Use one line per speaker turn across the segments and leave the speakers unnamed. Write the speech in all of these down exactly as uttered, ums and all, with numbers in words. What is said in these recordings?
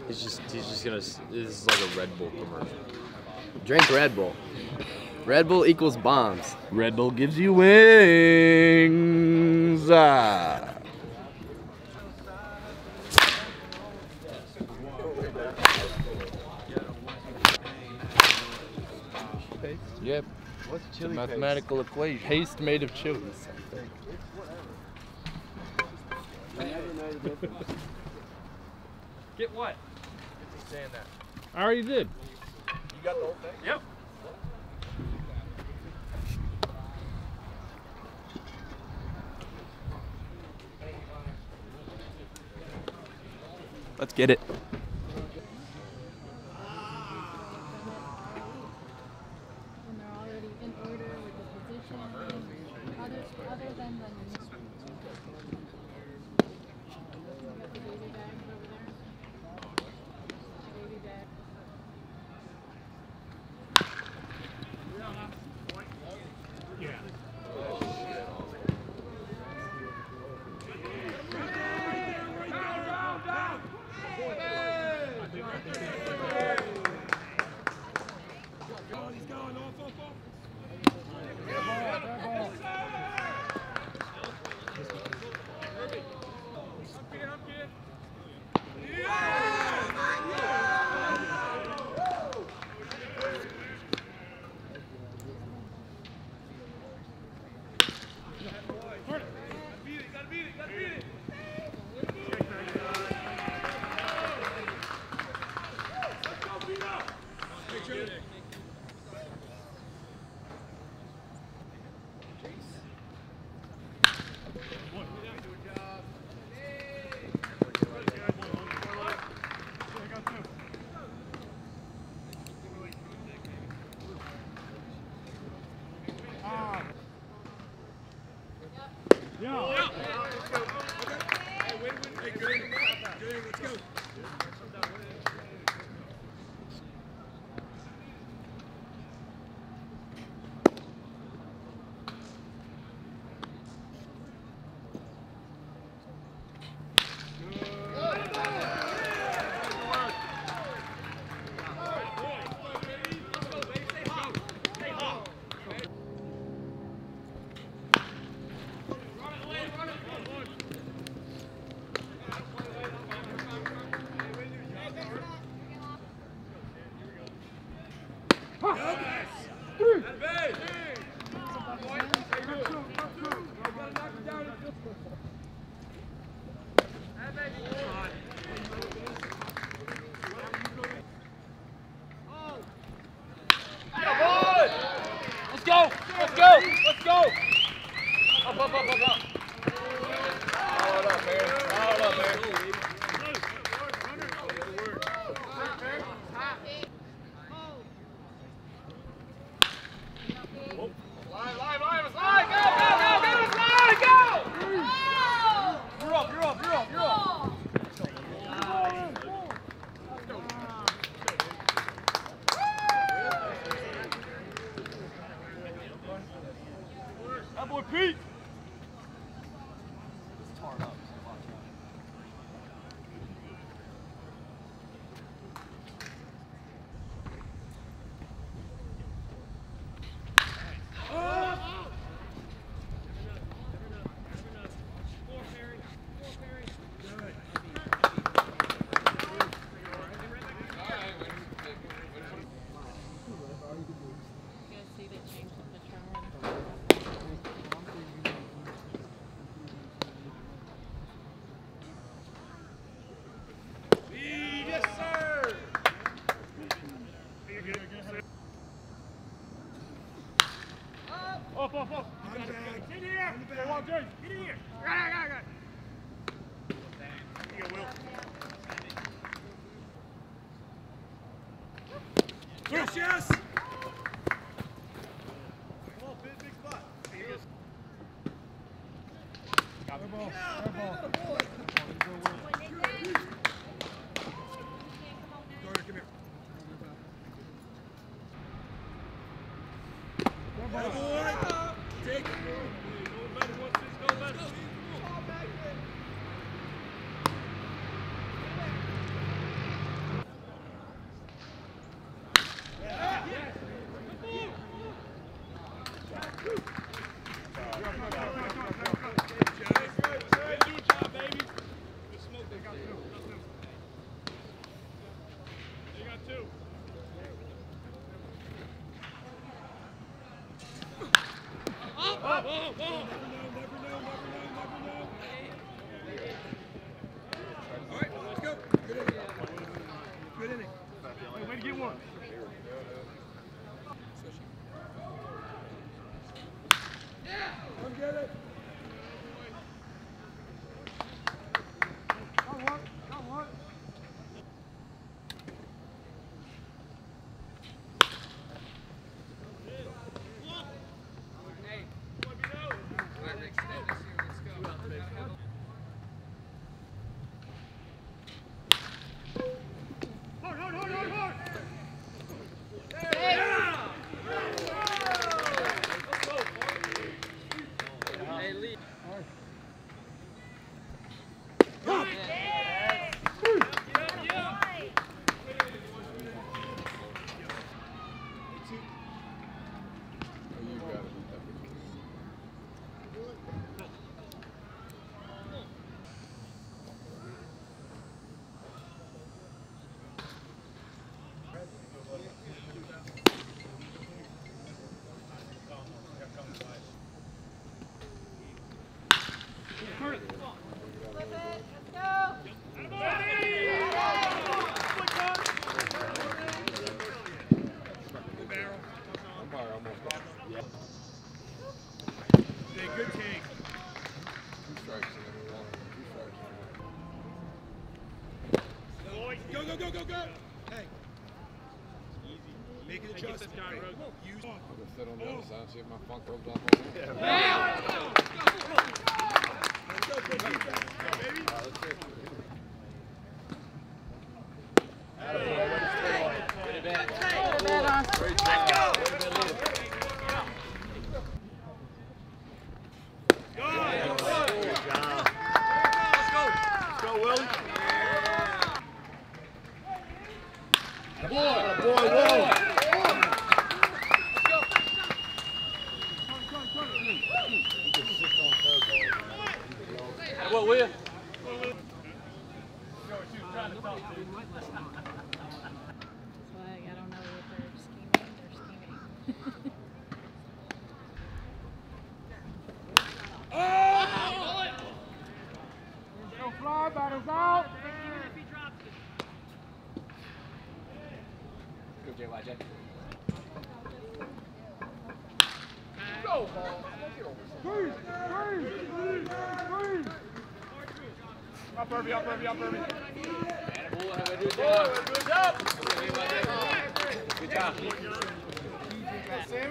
He's just he's just gonna. This is like a Red Bull commercial.
Drink Red Bull. Red Bull equals bombs.
Red Bull gives you wings. Ah. Yep.
What's
It's a
chili
mathematical equation. Paste made of chilies.
Get what? Saying that.
I already did.
You got the whole thing? Yep.
Let's get it.
When they're already in order with the position, other, other than the you got the baby bags over there. Baby bag.
Let's go! Let's go! Let's go! Up, up, up, up, up. Hold up, man. Hold up, man. Line, line, line, let's line! Go, go, go, go, let's line! Go! You're up, you're up, you're up, you're up. That boy Pete! It's tarred up. Up, up, up. Get in here. Get in here. Got it, got it, got it. Here you go, Will. Yes, yes. Come on, big, big spot. Here he is. Got the ball. Got ball. Jordan, come here. Good boy. Take it. Go, better, go, better. up.
All right, let's go. Good inning. Good inning.
Wait, way to get one.
Come get it. Come on, come on. Good take.
Two strikes and then we won. Two strikes.
Go, go, go, go, go. Hey. Easy. Make an adjustment. Hey, use off.
I'm gonna sit on the other side and see if my funk rubs off on there.
Let's go, good defense. Go, baby.
All right, let's go. Great job.
What will you?
Swag, I don't know what they're scheming. They're scheming.
Go fly, batter's out.
Go, J Y J.
Freeze, freeze, freeze, freeze.
Up, Irby, up, Irby, up, Irby. Good job. Good job. Good job.
Sammy?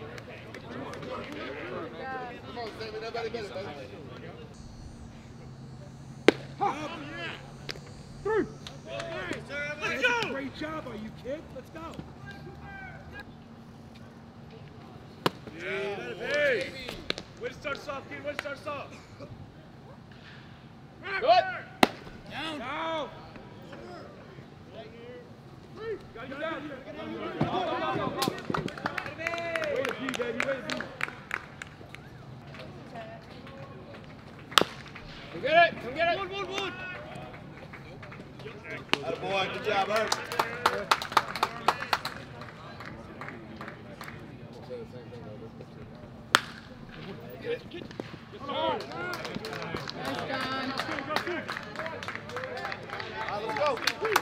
Come on, Sammy. Nobody better, baby.
Three. Let's go. Great job, are you kid? Let's go.
Yeah, hey. Way to start soft, kid. Way to start soft. Good.
Down. Down. Got you down. Way to be, baby. Way to be.
Come get it. Come get it. One, one, one.
Attaboy. Good job, Herb.
Say the same thing, though.
Nice, John.
Let's go.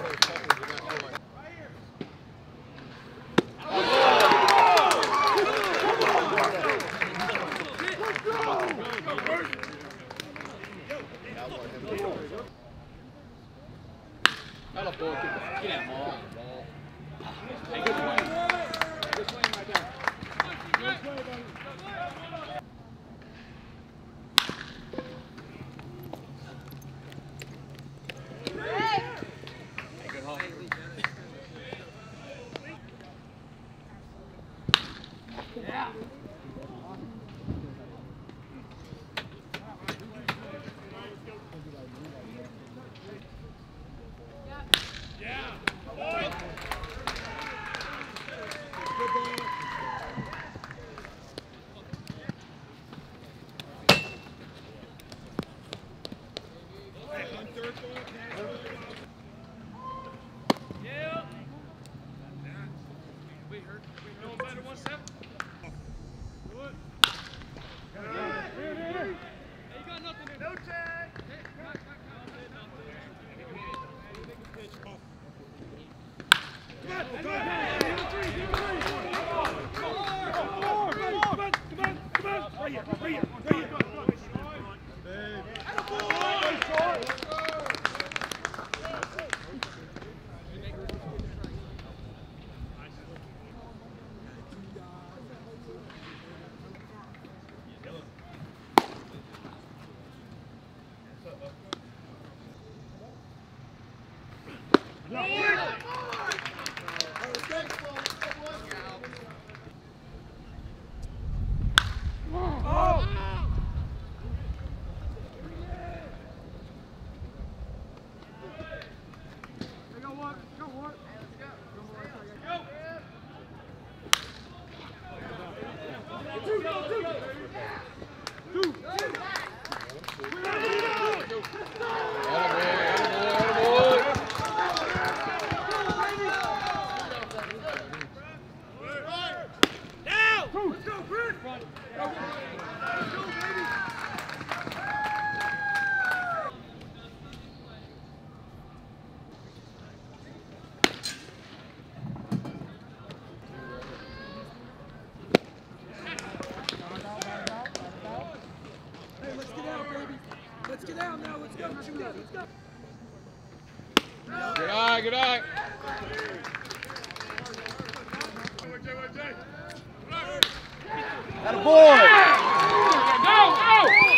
That'll ball. Get that, get that ball. Hey, good swing. Good swing right there. Good play, buddy. Hey, good home. Yeah.
Good eye, good eye.
That a boy!
Go, go!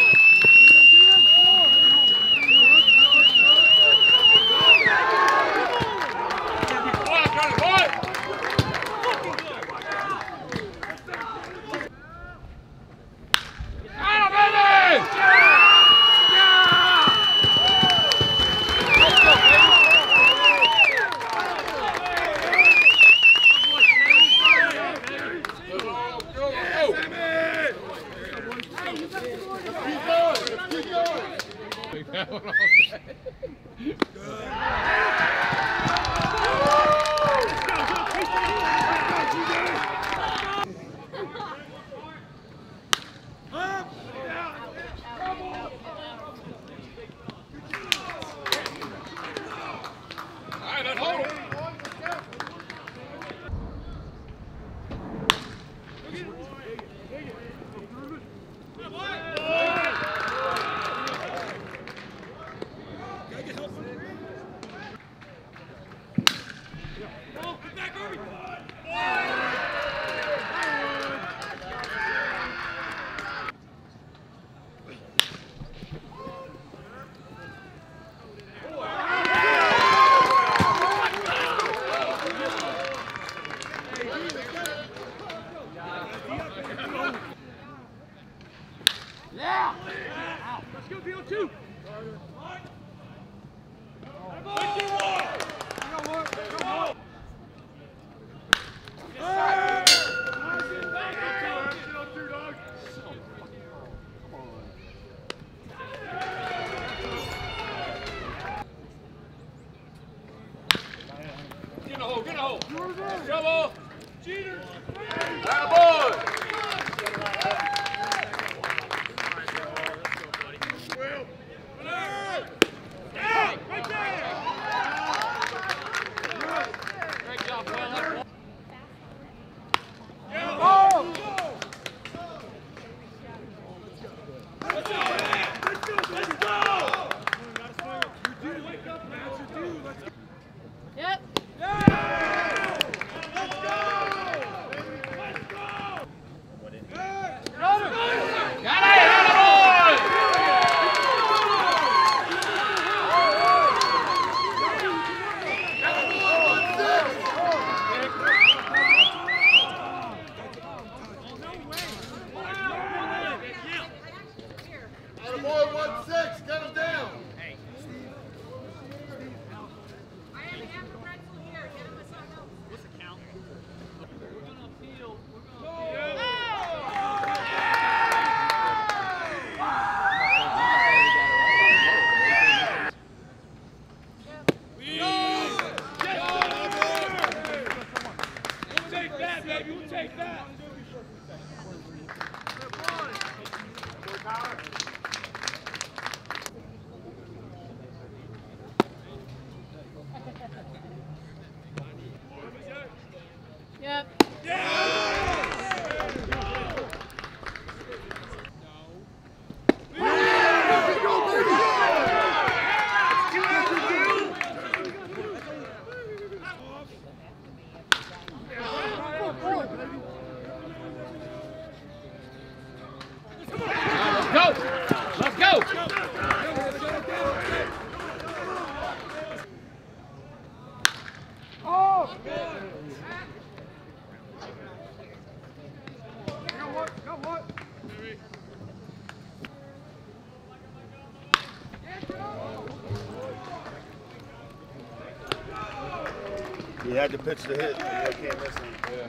He had to pitch the hit. I can't miss him.
Yeah.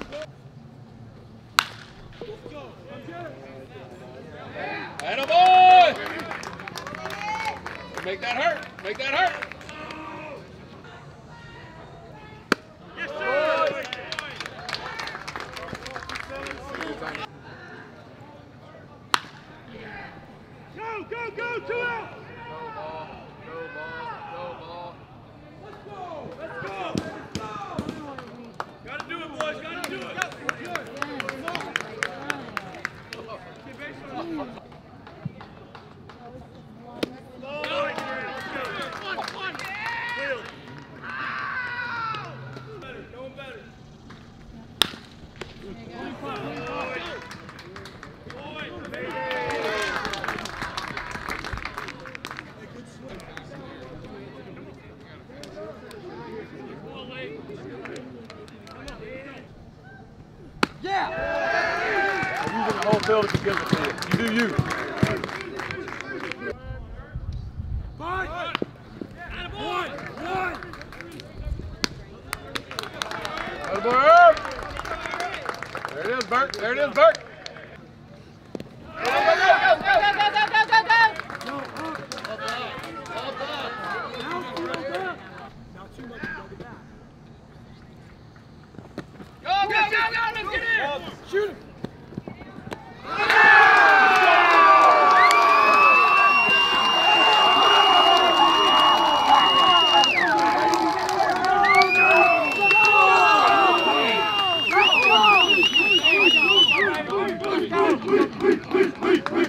Atta boy! Make that hurt. Make that hurt.
Yes, sir. Go, go, go, two out.
Go ball, go ball, go ball.
Let's go. Let's go. Gotta do it, boys. Gotta do it.
The whole field to give it to you. You do you.
One. One. One.
Atta boy, Herb. There it is, Bert. There it is, Bert.
Go, go, go, go, go, go, go, go, go, go. Go, go, go, go, let's get in! Shoot him!
Wait, wait, wait, wait, wait.